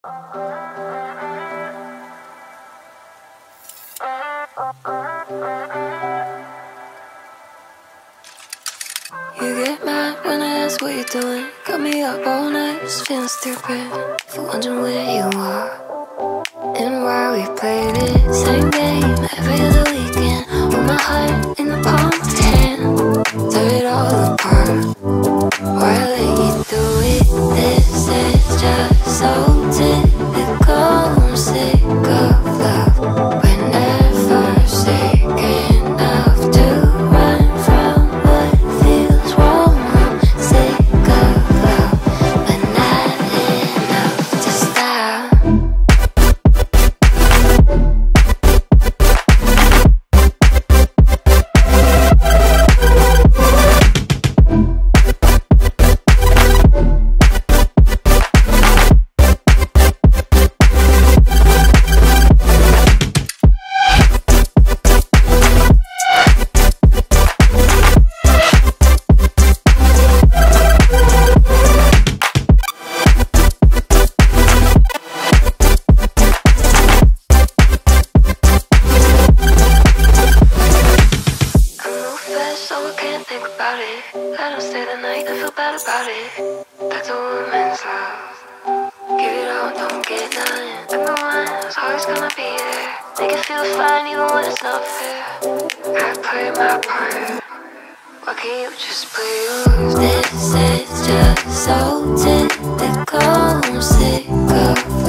You get mad when I ask what you're doing. Got me up all night, just feeling stupid, for wondering where you are and why we played it. Same game every other weekend, with my heart in the palm of your hand. Tear it all apart, why I let you do it. This is just so typical. I'm sick of love. We're never sick enough to run from what feels wrong. I'm sick of love, but not enough to stop. So I can't think about it. I don't stay the night and feel bad about it. That's a woman's love. Give it all, don't get none. Everyone's always gonna be there. Make it feel fine even when it's not fair. I play my part. Why can't you just play yours? This is just so typical. I'm sick of